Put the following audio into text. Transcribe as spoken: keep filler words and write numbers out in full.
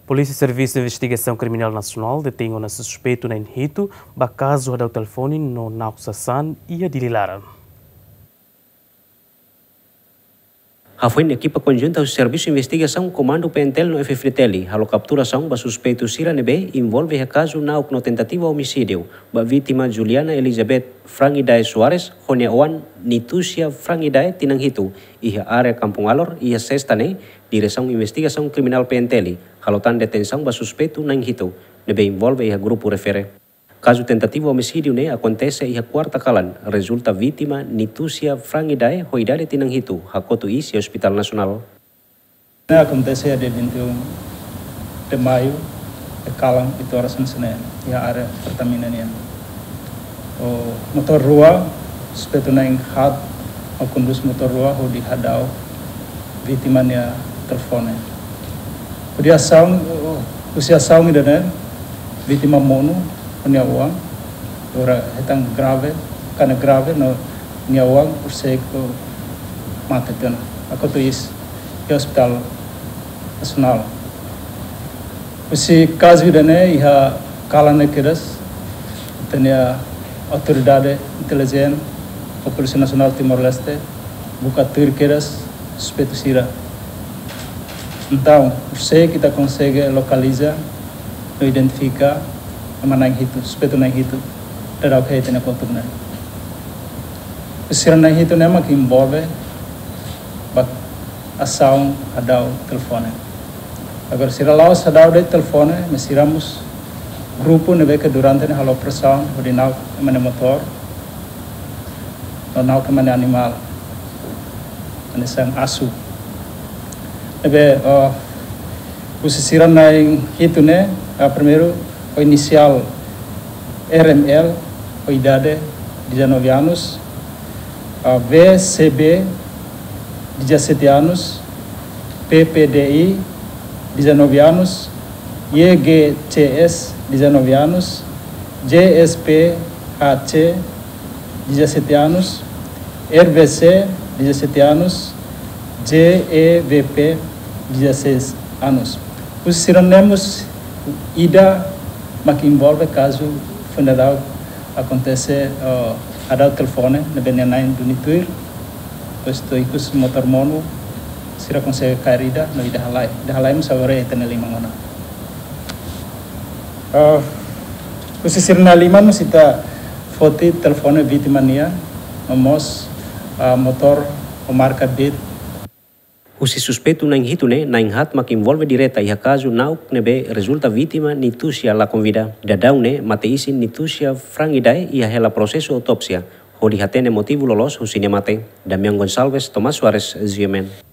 Polícia Serviço de Investigação Criminal Nacional detém um suspeito na Inhito, ba caso do telefone no Nausasan e a Dililara. Foi na equipa conjunta do Serviço de Investigação Comando Pentel no F Fritelli, a capturação do suspeito Sira Nebe envolve o caso na no tentativa de homicídio da vítima Juliana Elizabeth Frangidae Soares, Honeoan Nitusia Frangidae Tinanghito, e a área Kampung Alor e a Sextane, Direção de Investigação Criminal Pentelli, halotan detenção do suspeito na Inhito, Nebe envolve o grupo refere. Caso tentativo de homicídio ne acontece e a quarta kalan, resulta vítima Nitusia Frangidae Hoidale Tinanghito, Hakoto Isi Hospital Nacional. Acontece dia vinte e um de maio, de kalang itu arasan sene, e a área pertamina ne. O motor rua, suspeito na hat, o conduz motor rua ho di hadau, vítima ne telefone. Usia ação, usia ação ida ne, vítima mono punya uang, ora hetang grave, karena grave no punya uang usai ko mati tuan. Aku tu is di hospital nasional. Usi kazu dane iha kalane keras, tanya autoridade intelijen, Polisi Nasional Timor Leste, buka tur keras, suspeito Sira. Então, usai kita consegue localizar, identificar mana yang itu, suspeito na itu, terau kaya tena kontuk na. Sira na itu nema que envolve bak ação hadau telefone. Agora sira laos hadau de telefone, mesiramos grupo nebe que durante ne halo operação, odi nau emane motor, no nau que mane animal, ane sang asu. Nebe uh, usi sira na itu ne, uh, primeiro o inicial R M L, o idade dezenove anos, a V C B dezessete anos, P P D I dezenove anos, Y G T S dezenove anos, J S P H C dezessete anos, R V C dezessete anos, J E V P dezesseis anos. Os ciranemos ida mas que envolve caso funeral acontece uh, ada telefone na benenain do Nituir, pois tu ikut motor mono sira consegue cair no ida halai ida halai musaware tena lima ngona uh, os sirna lima no sita foto telefone vítima nia nomos uh, motor o marca bit. O suspeito na Inhito ne na inhat mak envolve direta e a caso nau nebe resulta vítima Nitusia la convida. Dadau ne mateisin Nitusia Frangidae e a hela processo autopsia. Hodi hatene motivo lolos husine mate. Damian Gonçalves, Tomás Soares, Ziemen.